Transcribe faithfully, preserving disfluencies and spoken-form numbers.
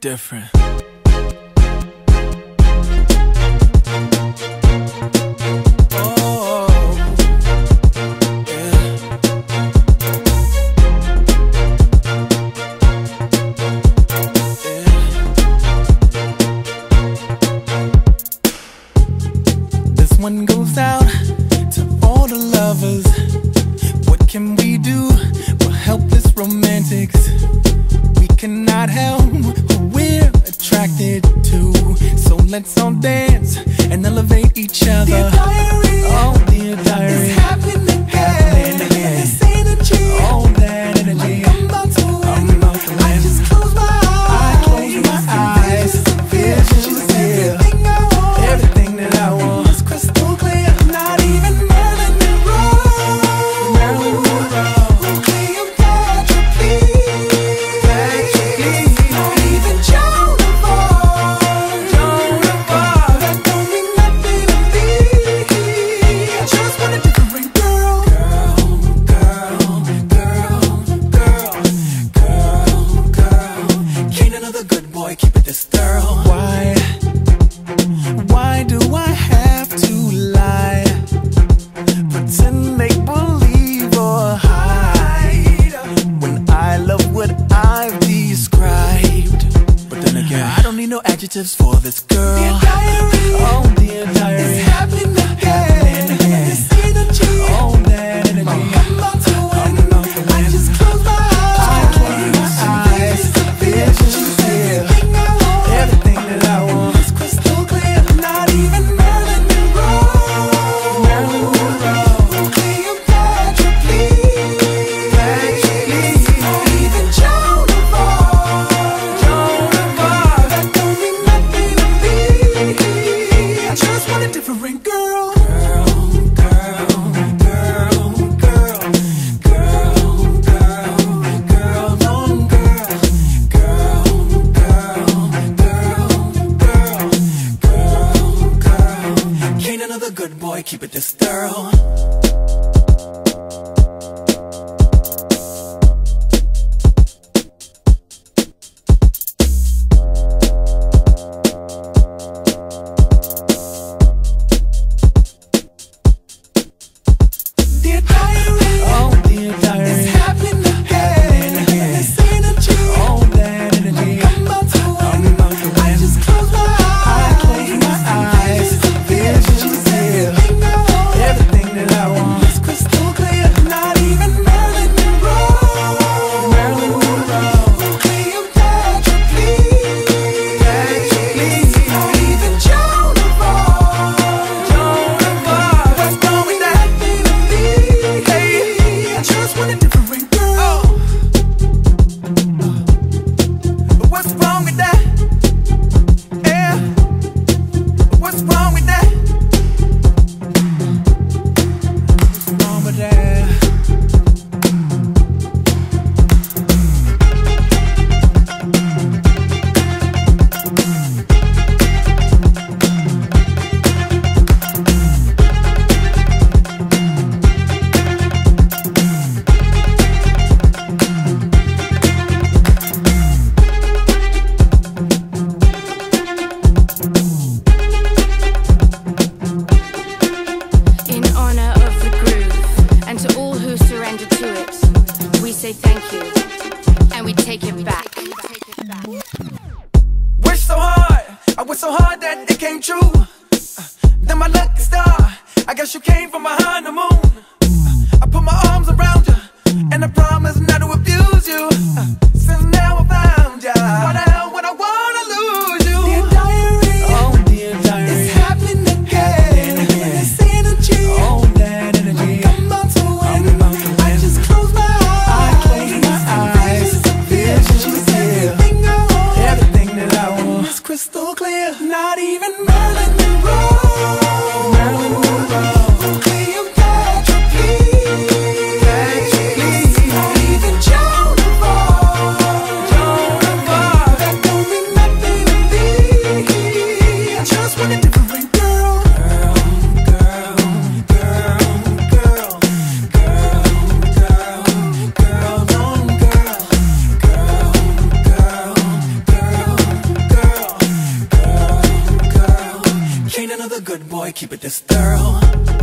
different. One goes out to all the lovers. What can we do? We're helpless romantics. We cannot help who we're attracted to. So let's all dance and elevate each other. Dear diary, oh dear diary, it's happening again. Happening again. This energy, all that energy. Like I'm about to win. I'm about to win. I just close my eyes. I close my eyes. Visions appear. Everything I want. Everything that I want. Crystal clear, not even Marilyn Monroe. Marilyn Monroe. Cleopatra, please. Please. Not even Joan of Arc. Joan of Arc. That don't mean nothing to me. I just want a different girl. Girl, girl, girl, girl, girl, girl. Can't another good boy keep it this thorough. Why? Why do I have to lie? Pretend, make believe or hide when I love what I've described. But then again, I don't need no adjectives for this girl. Dear diary, oh dear diary, it's happening again. Happening again. This energy, oh that energy. I'm about to win. I'm about to win. I just close my eyes. I close my eyes. Visions here. Everything I want. Everything that I want. It's crystal clear. Not even Marilyn Monroe. Marilyn Monroe. Cleopatra, please. Please. Not even Joan of Arc. Joan of Arc. That don't mean nothing to me. I just want a different girl. Girl, girl, girl, girl, girl, girl, girl, long girl, girl, girl, girl, girl, girl. Can't another good boy keep it this thorough. Dear diary, oh dear diary, it's happening again. Happening again. This energy, oh that energy. Like I'm about to win. I'm about to win. I just close my eyes. I close my eyes. Visions here. Everything I want. Everything that I want. It's crystal clear. Not even Marilyn Monroe. Marilyn Monroe. Cleopatra, please. Please. Not even Joan of Arc. Joan of Arc. What's wrong with that? Hey, I just want a different girl. But what's wrong with that? Yeah. What's wrong with that? What's wrong with that? In honor of the groove, and to all who surrender to it, we say thank you, and we take it back. Wish so hard, I wish so hard that it came true. Uh, Then my lucky star, I guess you came from behind the moon. Uh, I put my arms around you, and I promise not to abuse you. Uh, Since now I found you, why the hell would I wanna lose you? Dear diary, oh dear diary, it's happening again. Happening again. This energy, oh that energy. Like I'm about to win. I'm about to win. I just close my eyes. I close my eyes. Visions here. Everything I want. Everything that I want. It's crystal clear. Not even Marilyn Monroe. Marilyn Monroe. Cleopatra, please. Please. Not even Joan of Arc. Joan of Arc. That don't mean nothing to me. I just want a different girl. Girl, girl, girl, girl, girl, girl, girl, long girl, girl, girl, girl, good boy, keep it this thorough.